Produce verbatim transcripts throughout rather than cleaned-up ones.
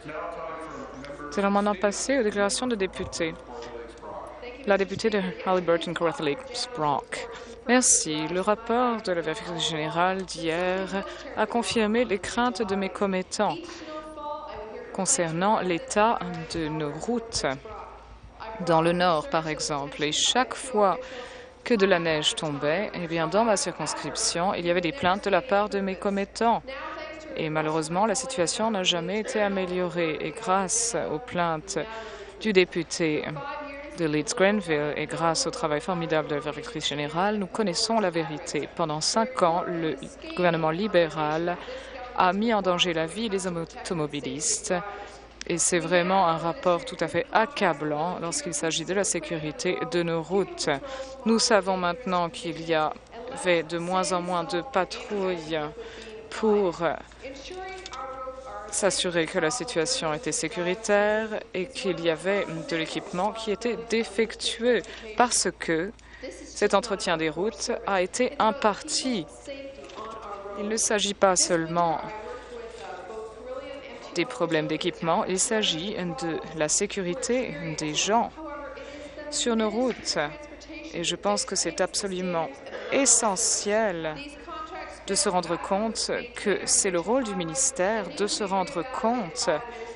Nous allons maintenant passer aux déclarations de députés. La députée de Haliburton-Kawartha Lakes-Brock. Merci. Le rapport de la vérificatrice générale d'hier a confirmé les craintes de mes commettants concernant l'état de nos routes dans le nord, par exemple. Et chaque fois que de la neige tombait, eh bien, dans ma circonscription, il y avait des plaintes de la part de mes commettants. Et malheureusement, la situation n'a jamais été améliorée. Et grâce aux plaintes du député de Leeds-Grenville et grâce au travail formidable de la vérificatrice générale, nous connaissons la vérité. Pendant cinq ans, le gouvernement libéral a mis en danger la vie des automobilistes. Et c'est vraiment un rapport tout à fait accablant lorsqu'il s'agit de la sécurité de nos routes. Nous savons maintenant qu'il y avait de moins en moins de patrouilles pour s'assurer que la situation était sécuritaire et qu'il y avait de l'équipement qui était défectueux parce que cet entretien des routes a été imparti. Il ne s'agit pas seulement des problèmes d'équipement, il s'agit de la sécurité des gens sur nos routes. Et je pense que c'est absolument essentiel de se rendre compte que c'est le rôle du ministère de se rendre compte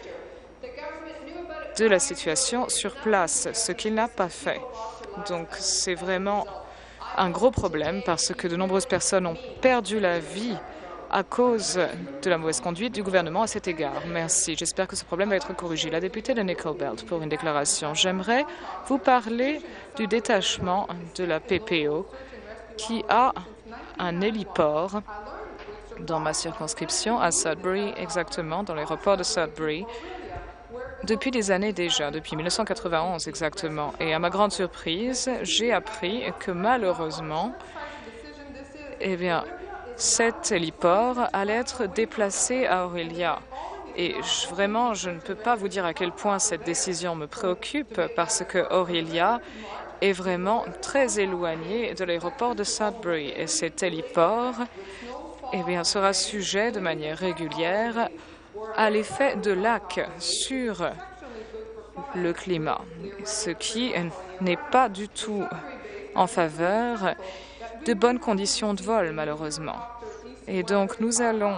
de la situation sur place, ce qu'il n'a pas fait. Donc, c'est vraiment un gros problème parce que de nombreuses personnes ont perdu la vie à cause de la mauvaise conduite du gouvernement à cet égard. Merci. J'espère que ce problème va être corrigé. La députée de Nickel Belt pour une déclaration. J'aimerais vous parler du détachement de la P P O qui a un héliport dans ma circonscription à Sudbury, exactement, dans l'aéroport de Sudbury, depuis des années déjà, depuis mille neuf cent quatre-vingt-onze exactement. Et à ma grande surprise, j'ai appris que malheureusement, eh bien, cet héliport allait être déplacé à Orillia. Et je, vraiment, je ne peux pas vous dire à quel point cette décision me préoccupe parce que Orillia est vraiment très éloigné de l'aéroport de Sudbury. Et cet héliport eh bien, sera sujet de manière régulière à l'effet de lac sur le climat, ce qui n'est pas du tout en faveur de bonnes conditions de vol, malheureusement. Et donc, nous allons,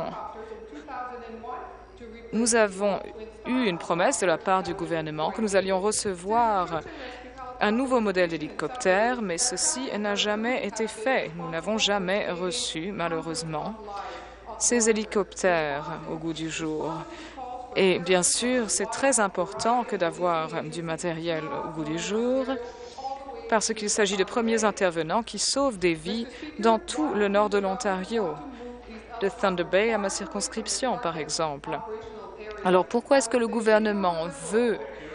nous avons eu une promesse de la part du gouvernement que nous allions recevoir un nouveau modèle d'hélicoptère, mais ceci n'a jamais été fait. Nous n'avons jamais reçu, malheureusement, ces hélicoptères au goût du jour. Et bien sûr, c'est très important que d'avoir du matériel au goût du jour, parce qu'il s'agit de premiers intervenants qui sauvent des vies dans tout le nord de l'Ontario, de Thunder Bay à ma circonscription, par exemple. Alors, pourquoi est-ce que le gouvernement veut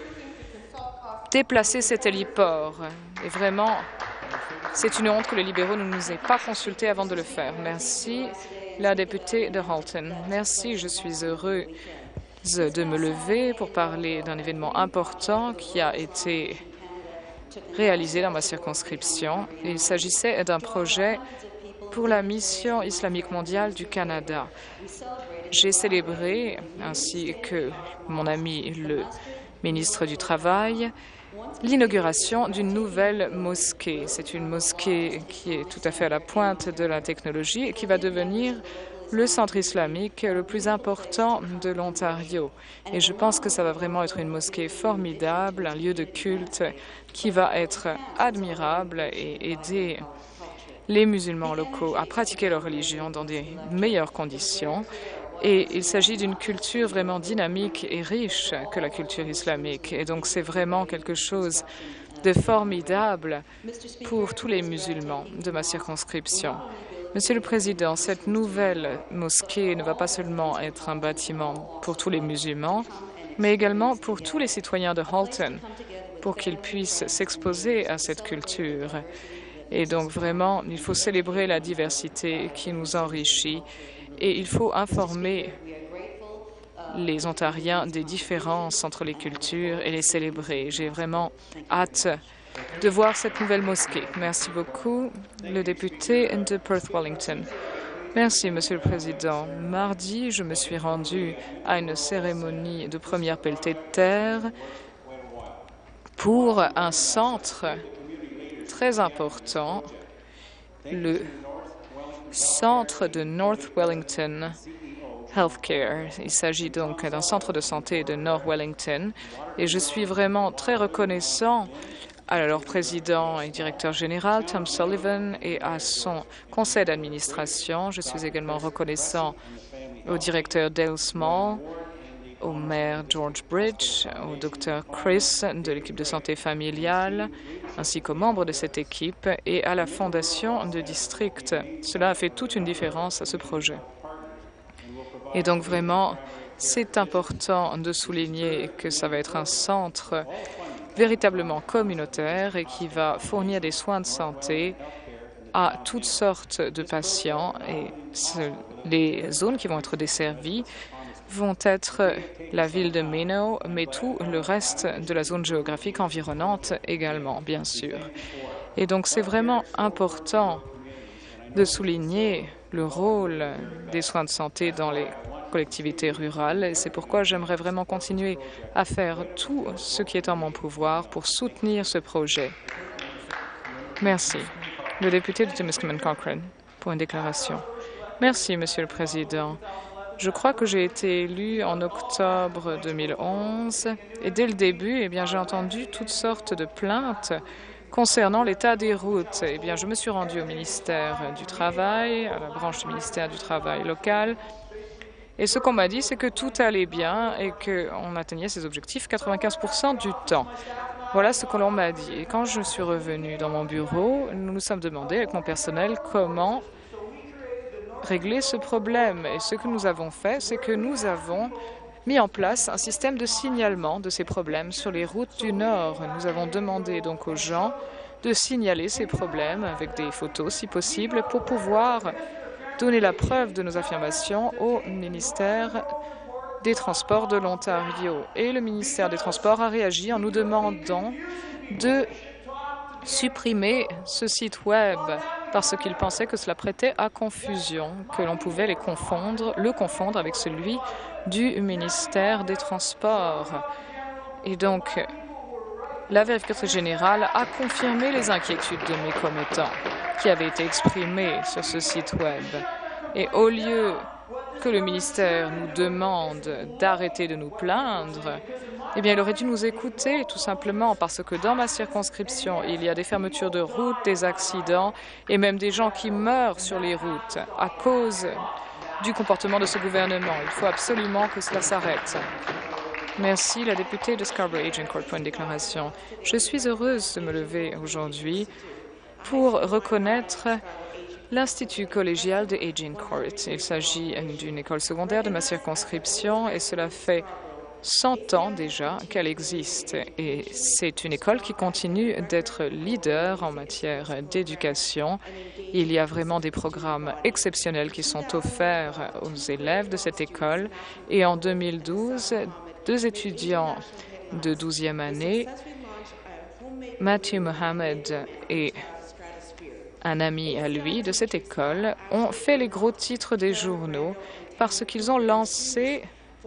déplacer cet héliport? Et vraiment, c'est une honte que les libéraux ne nous aient pas consultés avant de le faire. Merci, la députée de Halton. Merci, je suis heureuse de me lever pour parler d'un événement important qui a été réalisé dans ma circonscription. Il s'agissait d'un projet pour la mission islamique mondiale du Canada. J'ai célébré, ainsi que mon ami le ministre du Travail, l'inauguration d'une nouvelle mosquée. C'est une mosquée qui est tout à fait à la pointe de la technologie et qui va devenir le centre islamique le plus important de l'Ontario. Et je pense que ça va vraiment être une mosquée formidable, un lieu de culte qui va être admirable et aider les musulmans locaux à pratiquer leur religion dans des meilleures conditions. Et il s'agit d'une culture vraiment dynamique et riche que la culture islamique. Et donc, c'est vraiment quelque chose de formidable pour tous les musulmans de ma circonscription. Monsieur le Président, cette nouvelle mosquée ne va pas seulement être un bâtiment pour tous les musulmans, mais également pour tous les citoyens de Halton, pour qu'ils puissent s'exposer à cette culture. Et donc, vraiment, il faut célébrer la diversité qui nous enrichit et il faut informer les Ontariens des différences entre les cultures et les célébrer. J'ai vraiment hâte de voir cette nouvelle mosquée. Merci beaucoup, le député de Perth Wellington. Merci, Monsieur le Président. Mardi, je me suis rendu à une cérémonie de première pelletée de terre pour un centre très important, le centre de North Wellington Healthcare. Il s'agit donc d'un centre de santé de North Wellington et je suis vraiment très reconnaissant à leur président et directeur général, Tom Sullivan, et à son conseil d'administration. Je suis également reconnaissant au directeur Dale Small, au maire George Bridge, au docteur Chris de l'équipe de santé familiale, ainsi qu'aux membres de cette équipe et à la fondation de district. Cela a fait toute une différence à ce projet. Et donc vraiment, c'est important de souligner que ça va être un centre véritablement communautaire et qui va fournir des soins de santé à toutes sortes de patients. Et ce, les zones qui vont être desservies vont être la ville de Minot, mais tout le reste de la zone géographique environnante également, bien sûr. Et donc, c'est vraiment important de souligner le rôle des soins de santé dans les collectivités rurales. Et c'est pourquoi j'aimerais vraiment continuer à faire tout ce qui est en mon pouvoir pour soutenir ce projet. Merci. Le député de Timiskaming Cochrane, pour une déclaration. Merci, Monsieur le Président. Je crois que j'ai été élu en octobre deux mille onze et dès le début, eh bien, j'ai entendu toutes sortes de plaintes concernant l'état des routes. Eh bien, je me suis rendue au ministère du Travail, à la branche du ministère du Travail local, et ce qu'on m'a dit, c'est que tout allait bien et qu'on atteignait ses objectifs quatre-vingt-quinze pour cent du temps. Voilà ce que l'on m'a dit. Et quand je suis revenue dans mon bureau, nous nous sommes demandé avec mon personnel comment régler ce problème. Et ce que nous avons fait, c'est que nous avons mis en place un système de signalement de ces problèmes sur les routes du Nord. Nous avons demandé donc aux gens de signaler ces problèmes avec des photos, si possible, pour pouvoir donner la preuve de nos affirmations au ministère des Transports de l'Ontario. Et le ministère des Transports a réagi en nous demandant de supprimer ce site Web parce qu'il pensait que cela prêtait à confusion, que l'on pouvait les confondre, le confondre avec celui du ministère des Transports. Et donc, la vérificatrice générale a confirmé les inquiétudes de mes commettants qui avaient été exprimées sur ce site Web. Et au lieu que le ministère nous demande d'arrêter de nous plaindre, eh bien, il aurait dû nous écouter, tout simplement, parce que dans ma circonscription, il y a des fermetures de routes, des accidents et même des gens qui meurent sur les routes à cause du comportement de ce gouvernement. Il faut absolument que cela s'arrête. Merci. La députée de Scarborough Aging Court pour une déclaration. Je suis heureuse de me lever aujourd'hui pour reconnaître l'Institut collégial de Aging Court. Il s'agit d'une école secondaire de ma circonscription et cela fait cent ans déjà qu'elle existe. Et c'est une école qui continue d'être leader en matière d'éducation. Il y a vraiment des programmes exceptionnels qui sont offerts aux élèves de cette école. Et en deux mille douze, deux étudiants de douzième année, Matthew Mohamed et un ami à lui de cette école, ont fait les gros titres des journaux parce qu'ils ont lancé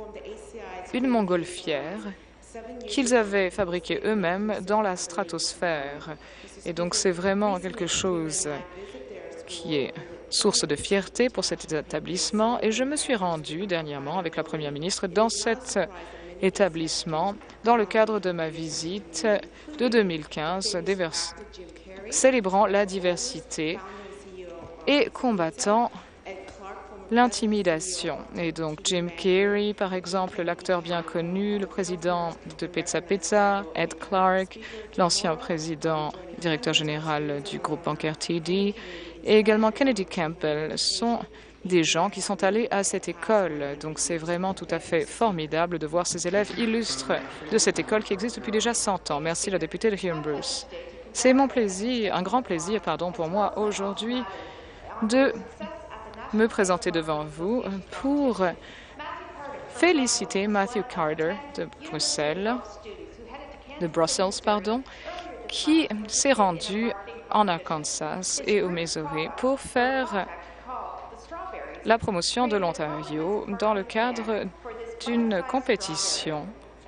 une montgolfière qu'ils avaient fabriquée eux-mêmes dans la stratosphère. Et donc, c'est vraiment quelque chose qui est source de fierté pour cet établissement. Et je me suis rendue dernièrement avec la Première ministre dans cet établissement dans le cadre de ma visite de deux mille quinze, célébrant la diversité et combattant l'intimidation. Et donc Jim Carrey, par exemple, l'acteur bien connu, le président de Pizza Pizza, Ed Clark, l'ancien président, directeur général du groupe bancaire T D, et également Kennedy Campbell sont des gens qui sont allés à cette école. Donc c'est vraiment tout à fait formidable de voir ces élèves illustres de cette école qui existe depuis déjà cent ans. Merci, la députée de Huron Bruce. C'est mon plaisir, un grand plaisir, pardon, pour moi aujourd'hui de me présenter devant vous pour féliciter Matthew Carter de Bruxelles, de Brussels, pardon, qui s'est rendu en Arkansas et au Missouri pour faire la promotion de l'Ontario dans le cadre d'une compétition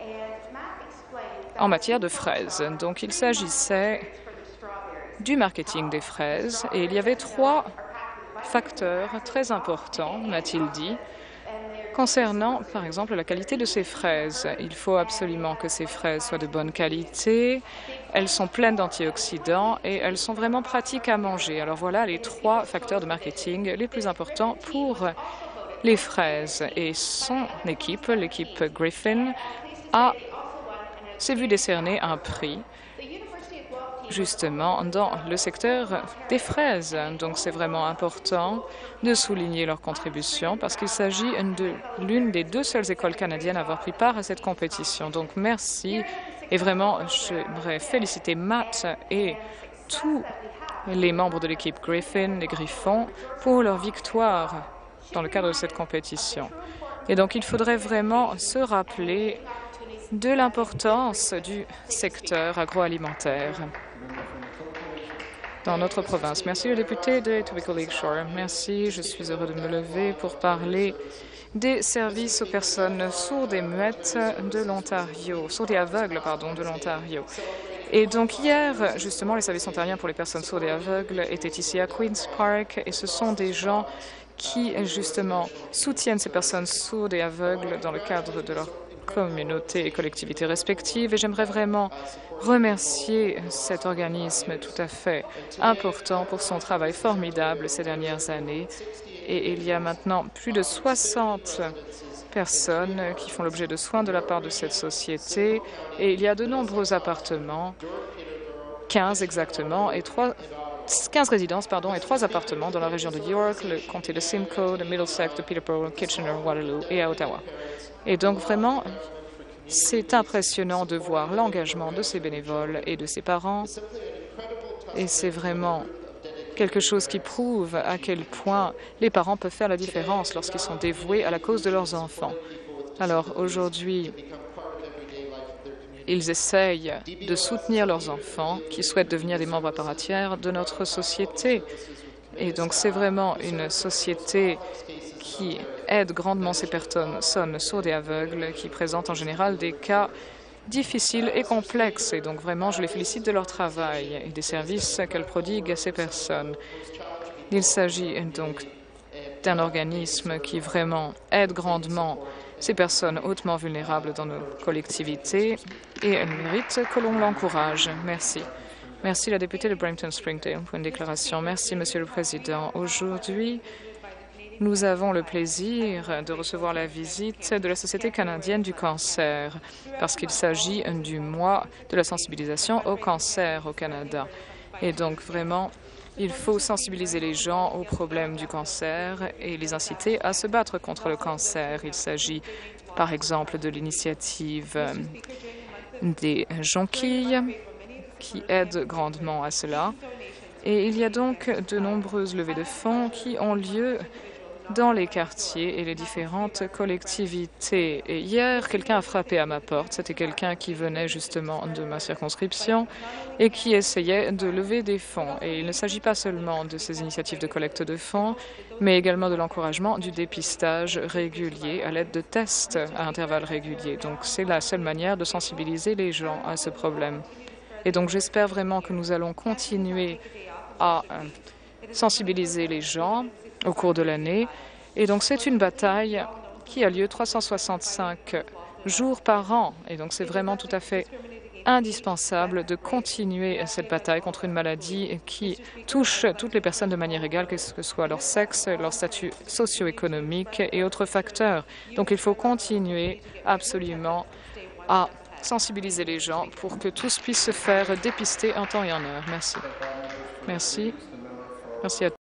en matière de fraises. Donc, il s'agissait du marketing des fraises et il y avait trois facteurs très importants, m'a-t-il dit, concernant, par exemple, la qualité de ces fraises. Il faut absolument que ces fraises soient de bonne qualité, elles sont pleines d'antioxydants et elles sont vraiment pratiques à manger. Alors voilà les trois facteurs de marketing les plus importants pour les fraises. Et son équipe, l'équipe Griffin, a s'est vu décerner un prix justement dans le secteur des fraises. Donc, c'est vraiment important de souligner leur contribution parce qu'il s'agit de l'une des deux seules écoles canadiennes à avoir pris part à cette compétition. Donc, merci. Et vraiment, j'aimerais féliciter Matt et tous les membres de l'équipe Griffin, les Griffons, pour leur victoire dans le cadre de cette compétition. Et donc, il faudrait vraiment se rappeler de l'importance du secteur agroalimentaire dans notre province. Merci, le député de Etobicoke Lakeshore. Merci, je suis heureux de me lever pour parler des services aux personnes sourdes et muettes de l'Ontario, sourdes et aveugles, pardon, de l'Ontario. Et donc hier, justement, les services ontariens pour les personnes sourdes et aveugles étaient ici à Queen's Park et ce sont des gens qui, justement, soutiennent ces personnes sourdes et aveugles dans le cadre de leur communautés et collectivités respectives. Et j'aimerais vraiment remercier cet organisme tout à fait important pour son travail formidable ces dernières années. Et il y a maintenant plus de soixante personnes qui font l'objet de soins de la part de cette société. Et il y a de nombreux appartements, quinze exactement, et trois quinze résidences pardon, et trois appartements dans la région de York, le comté de Simcoe, de Middlesex, de Peterborough, Kitchener, Waterloo et à Ottawa. Et donc, vraiment, c'est impressionnant de voir l'engagement de ces bénévoles et de ces parents. Et c'est vraiment quelque chose qui prouve à quel point les parents peuvent faire la différence lorsqu'ils sont dévoués à la cause de leurs enfants. Alors, aujourd'hui, ils essayent de soutenir leurs enfants qui souhaitent devenir des membres à part entière de notre société. Et donc, c'est vraiment une société qui aide grandement ces personnes sourdes et aveugles qui présentent en général des cas difficiles et complexes. Et donc, vraiment, je les félicite de leur travail et des services qu'elles prodiguent à ces personnes. Il s'agit donc d'un organisme qui vraiment aide grandement ces personnes hautement vulnérables dans nos collectivités et elles méritent que l'on l'encourage. Merci. Merci, la députée de Brampton-Springdale, pour une déclaration. Merci, Monsieur le Président. Aujourd'hui, nous avons le plaisir de recevoir la visite de la Société canadienne du cancer, parce qu'il s'agit du mois de la sensibilisation au cancer au Canada. Et donc, vraiment, il faut sensibiliser les gens aux problèmes du cancer et les inciter à se battre contre le cancer. Il s'agit, par exemple, de l'initiative des jonquilles, qui aident grandement à cela. Et il y a donc de nombreuses levées de fonds qui ont lieu dans les quartiers et les différentes collectivités. Et hier, quelqu'un a frappé à ma porte. C'était quelqu'un qui venait justement de ma circonscription et qui essayait de lever des fonds. Et il ne s'agit pas seulement de ces initiatives de collecte de fonds, mais également de l'encouragement du dépistage régulier à l'aide de tests à intervalles réguliers. Donc, c'est la seule manière de sensibiliser les gens à ce problème. Et donc, j'espère vraiment que nous allons continuer à euh, sensibiliser les gens au cours de l'année. Et donc, c'est une bataille qui a lieu trois cent soixante-cinq jours par an. Et donc, c'est vraiment tout à fait indispensable de continuer cette bataille contre une maladie qui touche toutes les personnes de manière égale, que ce soit leur sexe, leur statut socio-économique et autres facteurs. Donc, il faut continuer absolument à sensibiliser les gens pour que tous puissent se faire dépister en temps et en heure. Merci. Merci. Merci à